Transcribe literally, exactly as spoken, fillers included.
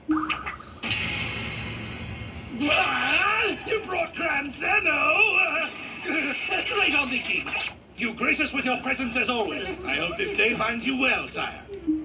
Ah, you brought Grand Zeno! Great on the king. You grace us with your presence as always. I hope this day finds you well, sire.